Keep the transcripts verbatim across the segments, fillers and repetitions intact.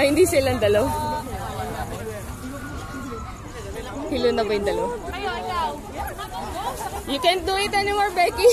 Ay, hindi silang dalaw. Hilo na ba yung dalaw? You can't do it anymore, Becky.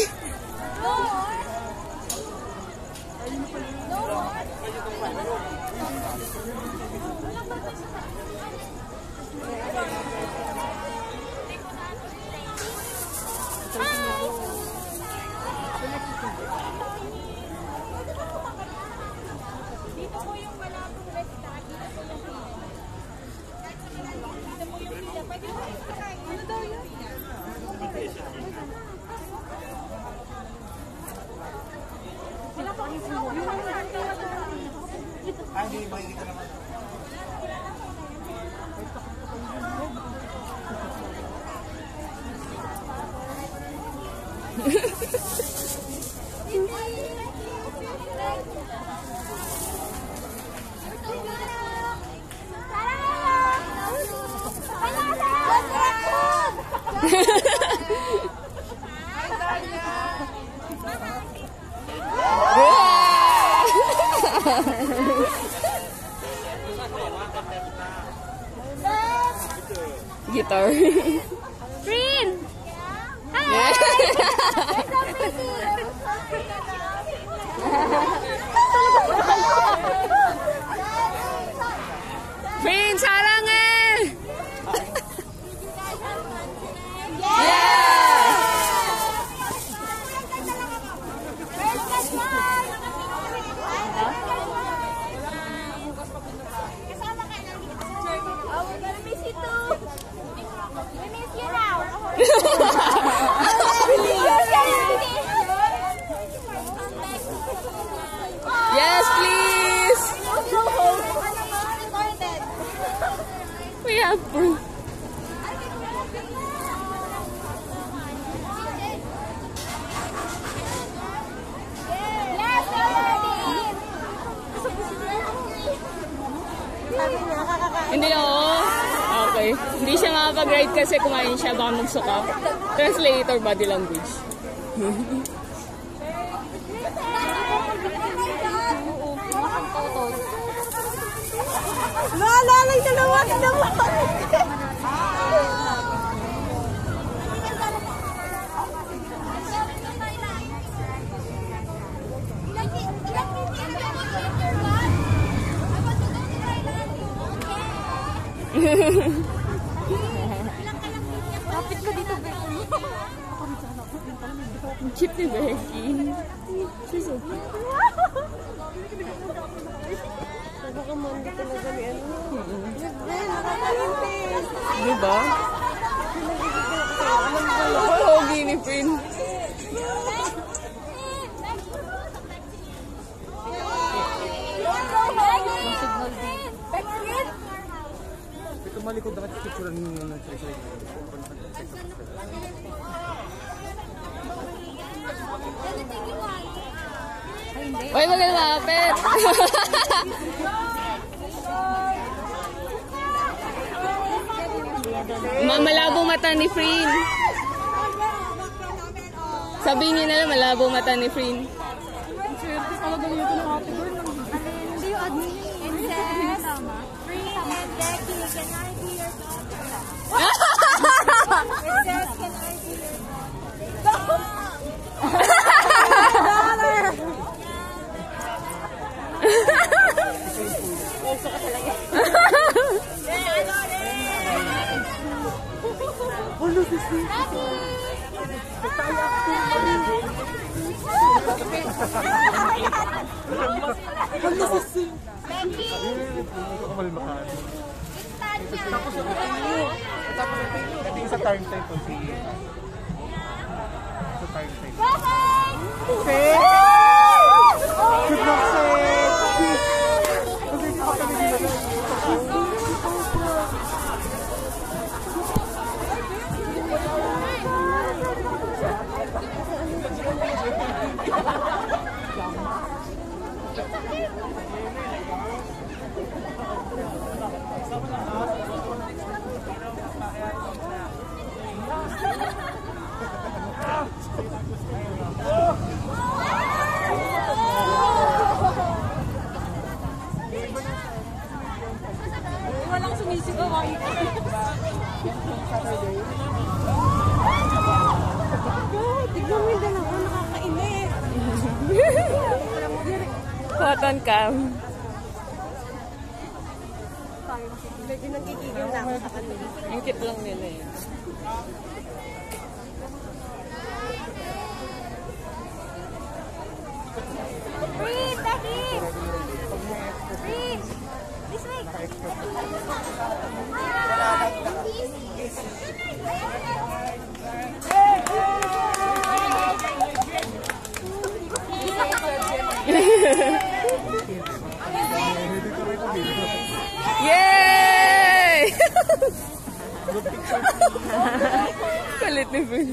Guitar. Green! Hi! Green, sarangan! Yes, please. We have proof. Hindi oo. Okay. Hindi siya makapag-ride kasi kumain siya, baka magsuka. Translator, body language. Lala, lang dalawa, dalawa. Kapit ko dito, Becky. Ang cute ni Becky. She's so cute. Baka mandi talaga ni ano. Nakakalintis. Diba? Ang hogi ni Prin. Malikod na kasi picture ninyo ng treasure. Uy, magalapit! Malabo mata ni Freen. Sabihin niyo na lang, malabo mata ni Freen. Hindi yung admin. Incest, Freen, and Becky. Can I be your daughter? Incest, can I be your daughter? Uso ka talaga. Hello, this is sa time time po si sa time time. Good luck, Seth! Kasi ako kami nila. Saturday. Oh, tignan mo yung dalawa, nakakainis. Cotton cam. Medyo nagkikigil na ako sa kanila. Ang cute lang nila eh. Free, Becky! Free! This way! Yay! Kalit ni Ben.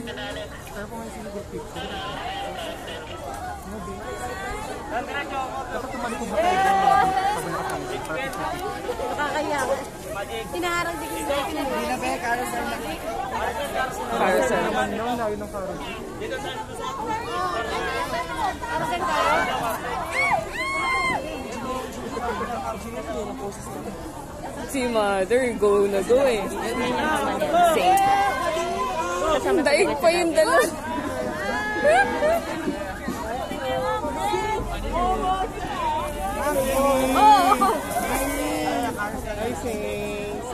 Dapat tumalikod na tayo. Nakakaya. Hinaharang din yung Becky. Hindi na ba, carousel na. Carousel. Naman yun, layo ng carousel. Carousel tayo. Si mother, go na go eh. Safe. Daig pa yung dalawa. Oh! Hi, sis.